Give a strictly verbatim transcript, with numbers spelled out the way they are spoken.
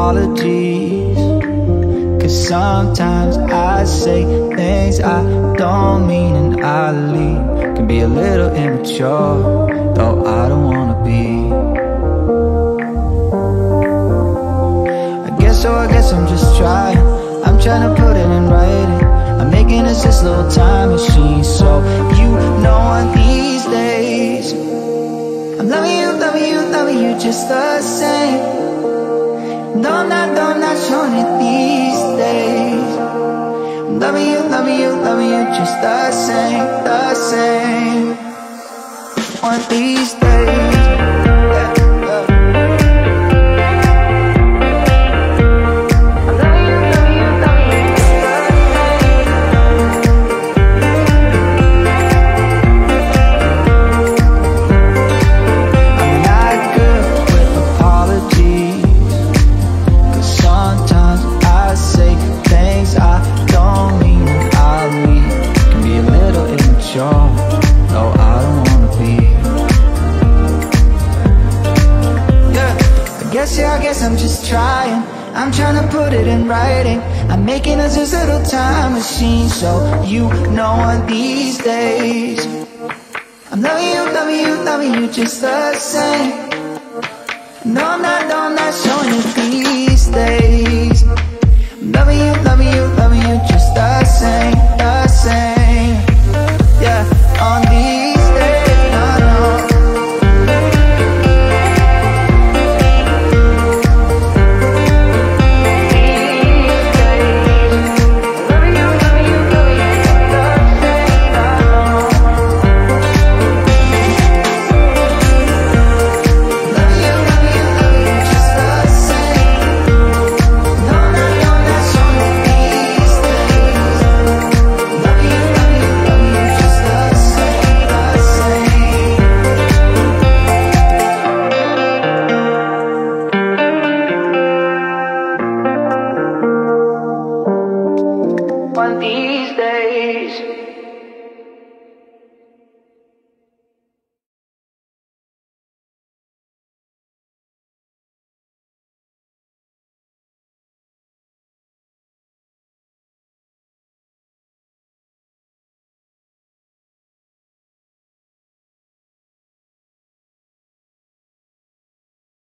apologies, 'cause sometimes I say things I don't mean, and I leave. Can be a little immature, though I don't wanna be. I guess so, I guess I'm just trying. I'm trying to put it in writing. I'm making us this little time machine, so you know one these days I'm loving you, loving you, loving you just the same. No, I'm not, no, I'm not showing it these days. I'm loving you, loving you, loving you just the same, the same. One these days. Yeah, I guess I'm just trying. I'm trying to put it in writing. I'm making us this little time machine, so you know one these days I'm loving you, loving you, loving you just the same. No, I'm not, no, I'm not showing it these days. I'm loving you, loving you, loving you just the same, the same. Yeah, on these days, no, no. One these days.